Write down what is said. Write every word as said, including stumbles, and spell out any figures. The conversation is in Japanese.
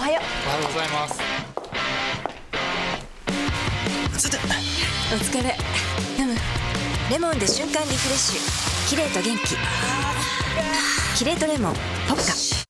はよう。 おはようございます。 お疲れ。飲む？レモンで瞬間リフレッシュ。キレート元気。キレートレモンポッカ。